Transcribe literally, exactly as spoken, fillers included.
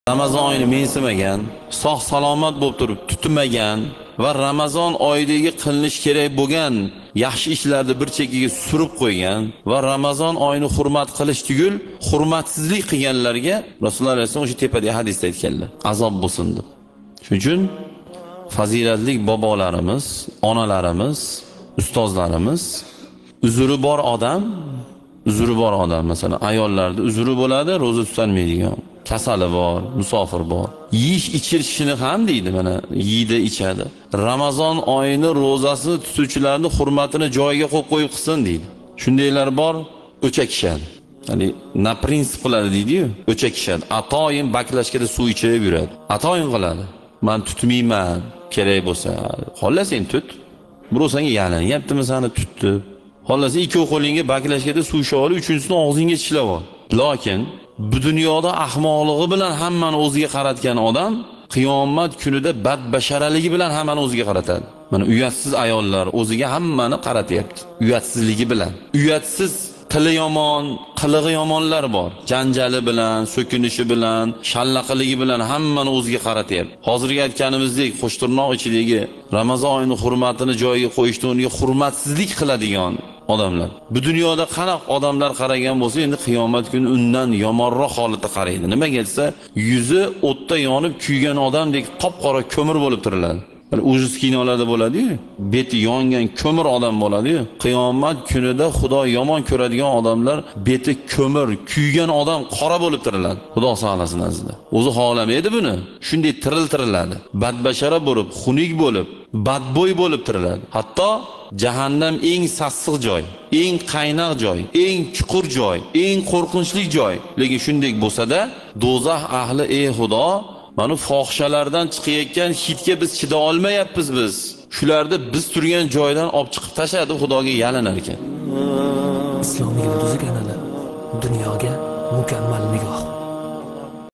Ramazon oyini mensimagan, sog' salomat bo'lib turib tutinmagan va Ramazon oyidagi qilinish kerak bo'lgan yaxshi ishlarni bir chekkaga surib qo'ygan va Ramazon oyini hurmat qilish tugul hurmatsizlik qilganlarga Rasululloh alayhisolom o'sha tepadagi hadisda aytganlar, azob bo'lsin deb. Shuning uchun fazilatli bobolarimiz, onalarimiz, ustozlarimiz uzri bor odam, uzri bor odam, masalan, ayollarda uzri bo'ladi, roza tutolmaydigan, kasali bor, musofir bor. Yeyish ichirishini ham deydi, mana yeydi, ichadi. Ramazon oyini ro'zasini tutuvchilarni hurmatini joyiga qo'yib qo'yib qilsin deydi. Shundaylar bor, o'chakishadi. Ya'ni na prinsiplar deydi-yu, o'chakishadi. Atoyin baklashkada suv ichib yuradi. Atoyin qiladi. Men tutmayman, kerak bo'lsa. Xolos sen tut. Birov senga yalanyaptimi, seni tutdi. Xolos ikki qo'lingga baklashkada suv ichib olib, uchinchisini og'zingga tishlab ol. Lekin bu dunyoda ahmoqligi bilan hammani o'ziga qaratgan odam qiyomat kunida badbasharaligi bilan hammani o'ziga qaratadi. Mana uyatsiz ayollar o'ziga hammani qaratyapti. Uyatsizligi bilan. Uyatsiz tili yomon, qilig'i yomonlar bor. Janjali bilan, so'kinishi bilan, shallaqiligi bilan hammani o'ziga qaratyapti. Hozirgi aytganimizdek, qo'shtirnoq ichidagi Ramazon oyini hurmatini joyiga qo'yishdan o'rniga hurmatsizlik qiladigan odamlar. Bu dunyoda qanaqa odamlar qaragan bo'lsa, endi qiyomat kuni undan yomonroq holatda qaraydi. Nimaga desa, yuzi o'tda yonib kuygan odamdek qop-qora ko'mir bo'lib turiladi. Hani ujuz kinolarda bo'ladi-yu, beti yongan ko'mir odam bo'ladi-yu. Qiyomat kunida Xudo yomon ko'radigan odamlar beti ko'mir, kuygan odam qora bo'lib tiriladi. Xudo saqlasin azizlar. O'zi xohlamaydi buni. Shunday tiriltiriladi. Badbashara bo'lib, xunuk bo'lib, badbo'y bo'lib tiriladi. Hatto jahannam eng sassiq joy, eng qaynoq joy, eng chuqur joy, eng qo'rqinchli joy. Lekin shunday bo'lsa-da, do'zax ahli ey Xudo, mana fohishalardan chiqayotgan hidga biz chida olmayapmiz biz. Shularni biz turgan joydan olib chiqib tashadi, Xudoga yalinar ekan. Islomiy yulduz kanali dunyoga mukammal nigoh.